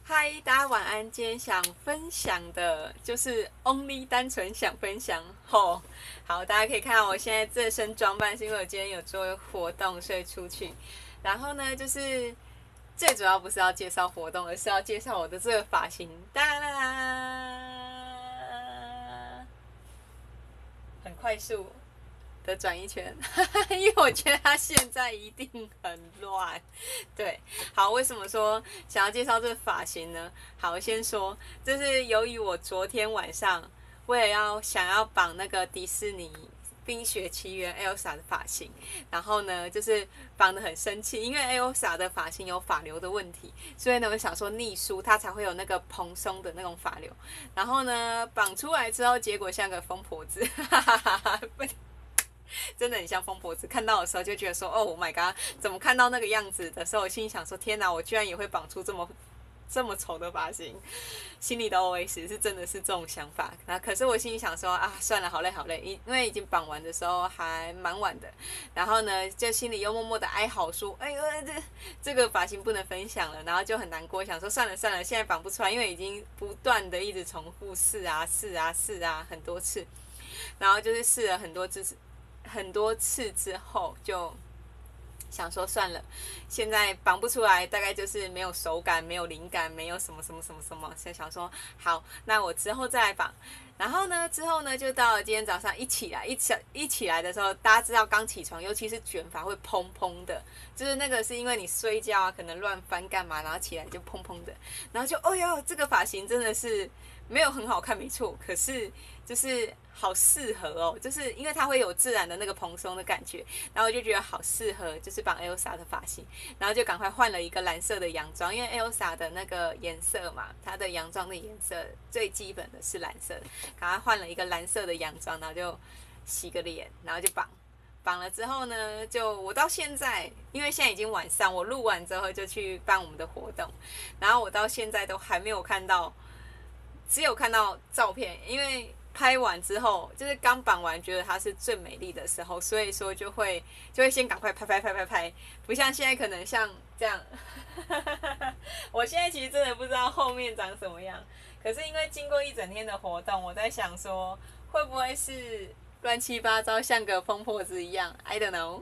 嗨，大家晚安。今天想分享的就是 only 单纯想分享吼。好，大家可以看到我现在这身装扮是因为我今天有做活动，所以出去。然后呢，就是最主要不是要介绍活动，而是要介绍我的这个发型。哒啦，很快速的转一圈，因为我觉得它现在一定很乱。对，好，为什么说想要介绍这个发型呢？好，我先说，就是由于我昨天晚上为了想要绑那个迪士尼冰雪奇缘 Elsa 的发型，然后呢，就是绑得很生气，因为 Elsa 的发型有发流的问题，所以呢，我想说逆梳它才会有那个蓬松的那种发流。然后呢，绑出来之后，结果像个疯婆子，哈哈哈哈！真的很像疯婆子，看到的时候就觉得说，Oh my god，怎么看到那个样子的时候，我心里想说，天哪，我居然也会绑出这么丑的发型，心里的 OS 是真的是这种想法。那可是我心里想说啊，算了，好累好累，因为已经绑完的时候还蛮晚的，然后呢，就心里又默默的哀嚎说，哎呦，这个发型不能分享了，然后就很难过，想说算了算了，现在绑不出来，因为已经不断的一直重复试啊很多次，然后就是试了很多次之后，就想说算了，现在绑不出来，大概就是没有手感，没有灵感，没有什么，所以想说好，那我之后再来绑。然后呢，之后呢，就到了今天早上一起来的时候，大家知道刚起床，尤其是卷发会蓬蓬的，就是那个是因为你睡觉啊，可能乱翻干嘛，然后起来就蓬蓬的，然后就哦哟，这个发型真的是没有很好看，没错，可是就是好适合哦，就是因为它会有自然的那个蓬松的感觉，然后我就觉得好适合，就是绑 Elsa 的发型，然后就赶快换了一个蓝色的洋装，因为 Elsa 的那个颜色嘛，它的洋装的颜色最基本的是蓝色的，赶快换了一个蓝色的洋装，然后就洗个脸，然后就绑。绑了之后呢，就我到现在，因为现在已经晚上，我录完之后就去办我们的活动，然后我到现在都还没有看到，只有看到照片，因为拍完之后，就是刚绑完，觉得它是最美丽的时候，所以说就会先赶快拍，不像现在可能像这样。我现在其实真的不知道后面长什么样，可是因为经过一整天的活动，我在想说会不会是乱七八糟，像个疯婆子一样 ？I don't know，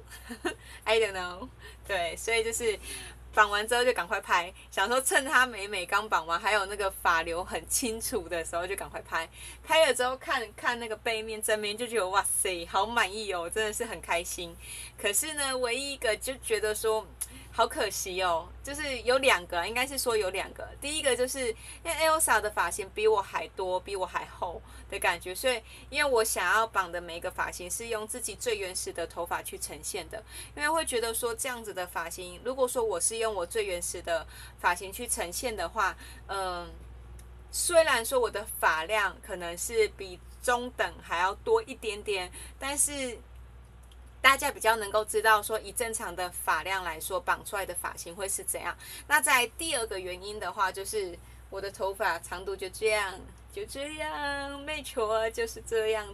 I don't know。对，所以就是绑完之后就赶快拍，想说趁它美刚绑完，还有那个发流很清楚的时候就赶快拍。拍了之后看那个背面正面就觉得哇塞，好满意哦，真的是很开心。可是呢，唯一一个就觉得说好可惜哦，就是有两个，应该是说有两个。第一个就是因为 Elsa 的发型比我还多，比我还厚的感觉，所以因为我想要绑的每一个发型是用自己最原始的头发去呈现的，因为会觉得说这样子的发型，如果说我是用我最原始的发型去呈现的话，虽然说我的发量可能是比中等还要多一点点，但是大家比较能够知道说以正常的发量来说绑出来的发型会是怎样。那在第二个原因的话，就是我的头发长度就这样没错，就是这样，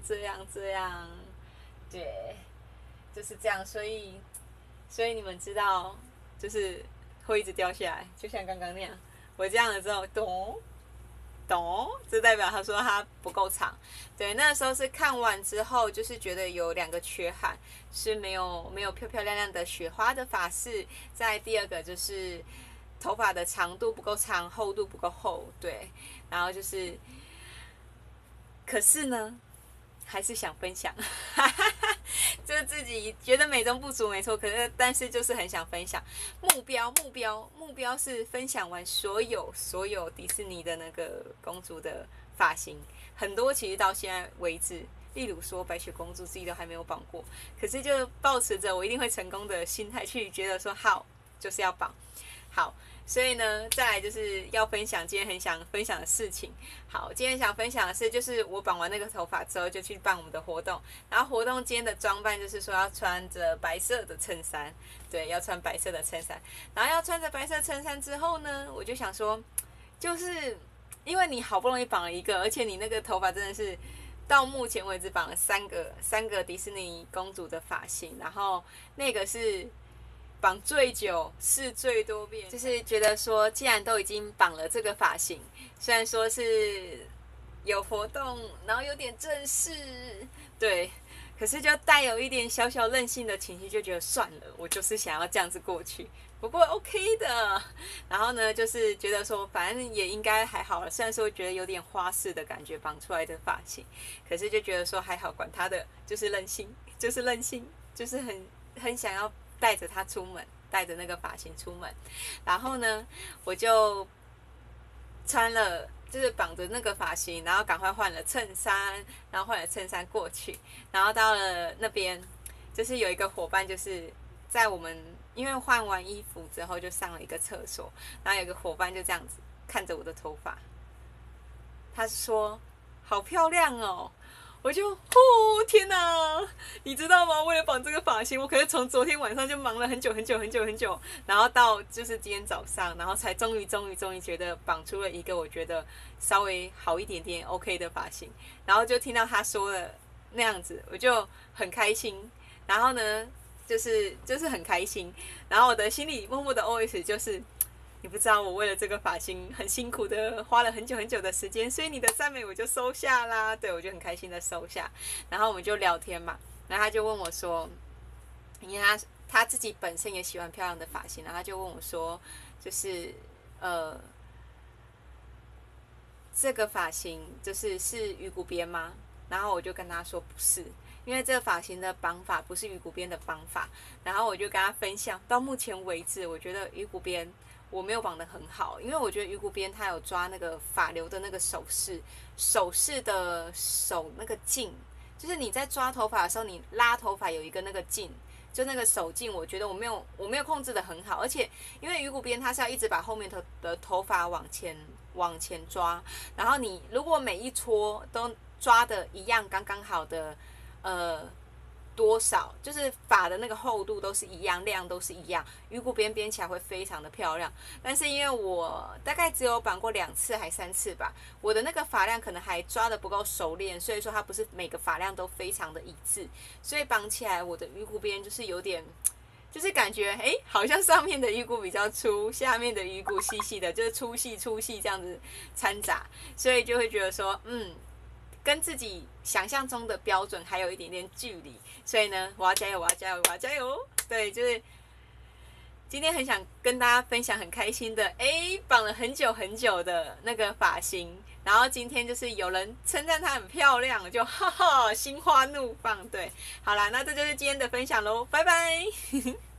对，就是这样，所以你们知道就是会一直掉下来，就像刚刚那样，我这样了之后懂，这代表他说他不够长。对，那时候是看完之后，就是觉得有两个缺憾，是没有漂漂亮亮的雪花的发饰。再第二个就是头发的长度不够长，厚度不够厚。对，然后就是，可是呢，还是想分享，就是自己觉得美中不足没错，但是就是很想分享。目标是分享完所有迪士尼的那个公主的发型，很多其实到现在为止，例如说白雪公主自己都还没有绑过，可是就抱持着我一定会成功的心态去觉得说好，就是要绑好。所以呢，再来就是要分享今天很想分享的事情。好，今天想分享的是，就是我绑完那个头发之后，就去办我们的活动。然后活动今天的装扮就是说要穿着白色的衬衫，对，要穿白色的衬衫。然后要穿着白色衬衫之后呢，我就想说，就是因为你好不容易绑了一个，而且你那个头发真的是到目前为止绑了三个迪士尼公主的发型，然后那个是绑最久，试最多遍，就是觉得说，既然都已经绑了这个发型，虽然说是有活动，然后有点正式，对，可是就带有一点小小任性的情绪，就觉得算了，我就是想要这样子过去。不过 OK 的，然后呢，就是觉得说，反正也应该还好了。虽然说觉得有点花式的感觉绑出来的发型，可是就觉得说还好，管他的，就是任性，就是任性，就是很想要带着它出门，带着那个发型出门。然后呢，我就穿了，就是绑着那个发型，然后赶快换了衬衫，然后换了衬衫过去，然后到了那边，就是有一个伙伴，就是在我们因为换完衣服之后就上了一个厕所，然后有一个伙伴就这样子看着我的头发，他说：“好漂亮哦。”我就天哪，你知道吗？为了绑这个发型，我可是从昨天晚上就忙了很久，然后到就是今天早上，然后才终于觉得绑出了一个我觉得稍微好一点点 OK 的发型，然后就听到他说了那样子，我就很开心。然后呢，就是很开心，然后我的心里默默的 OS 就是。你不知道我为了这个发型很辛苦的花了很久的时间，所以你的赞美我就收下啦。对，我就很开心的收下，然后我们就聊天嘛，然后他就问我说，因为他自己本身也喜欢漂亮的发型，然后他就问我说，就是这个发型是鱼骨边吗？然后我就跟他说不是，因为这个发型的绑法不是鱼骨边的绑法。然后我就跟他分享，到目前为止，我觉得鱼骨边我没有绑得很好，因为我觉得鱼骨边它有抓那个发流的那个手势的手那个劲，就是你在抓头发的时候，你拉头发有一个那个劲，就那个手劲，我觉得我没有控制得很好，而且因为鱼骨边它是要一直把后面的头发往前抓，然后你如果每一撮都抓的一样刚刚好的多少，就是发的那个厚度都是一样，量都是一样，鱼骨边编起来会非常的漂亮。但是因为我大概只有绑过2次还3次吧，我的那个发量可能还抓的不够熟练，所以说它不是每个发量都非常的一致，所以绑起来我的鱼骨边就是有点。就是感觉好像上面的鱼骨比较粗，下面的鱼骨细细的，就是粗细这样子掺杂，所以就会觉得说，跟自己想象中的标准还有一点点距离，所以呢，我要加油！对，就是今天很想跟大家分享很开心的，绑了很久的那个发型，然后今天就是有人称赞它很漂亮，就哈哈心花怒放。对，好啦，那这就是今天的分享咯，拜拜。